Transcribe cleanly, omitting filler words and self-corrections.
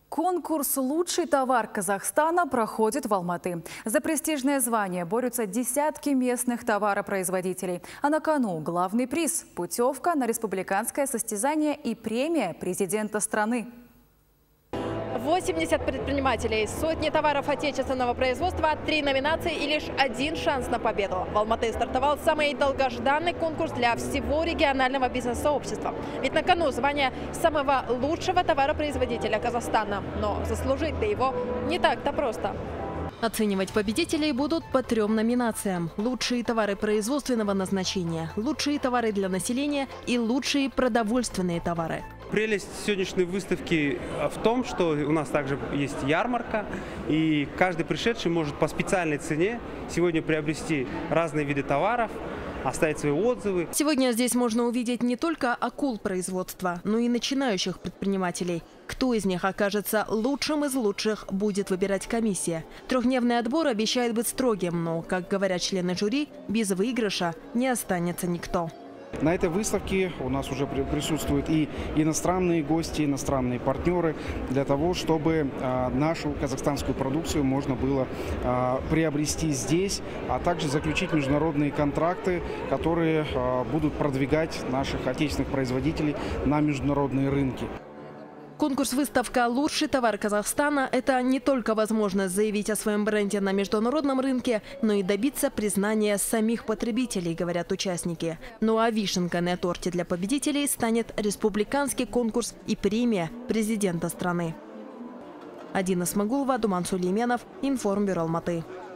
Конкурс «Лучший товар Казахстана» проходит в Алматы. За престижное звание борются десятки местных товаропроизводителей. А на кону главный приз – путевка на республиканское состязание и премия президента страны. 80 предпринимателей, сотни товаров отечественного производства, 3 номинации и лишь один шанс на победу. В Алматы стартовал самый долгожданный конкурс для всего регионального бизнес-сообщества. Ведь на кону звание самого лучшего товаропроизводителя Казахстана. Но заслужить-то его не так-то просто. Оценивать победителей будут по 3 номинациям. Лучшие товары производственного назначения, лучшие товары для населения и лучшие продовольственные товары. Прелесть сегодняшней выставки в том, что у нас также есть ярмарка, и каждый пришедший может по специальной цене сегодня приобрести разные виды товаров, оставить свои отзывы. Сегодня здесь можно увидеть не только акул производства, но и начинающих предпринимателей. Кто из них окажется лучшим из лучших, будет выбирать комиссия. Трехдневный отбор обещает быть строгим, но, как говорят члены жюри, без выигрыша не останется никто. На этой выставке у нас уже присутствуют и иностранные гости, иностранные партнеры, для того, чтобы нашу казахстанскую продукцию можно было приобрести здесь, а также заключить международные контракты, которые будут продвигать наших отечественных производителей на международные рынки. Конкурс-выставка «Лучший товар Казахстана» – это не только возможность заявить о своем бренде на международном рынке, но и добиться признания самих потребителей, говорят участники. Ну а вишенкой на торте для победителей станет республиканский конкурс и премия президента страны. Адина Смагулова, Думан Сулейменов, Информбюро Алматы.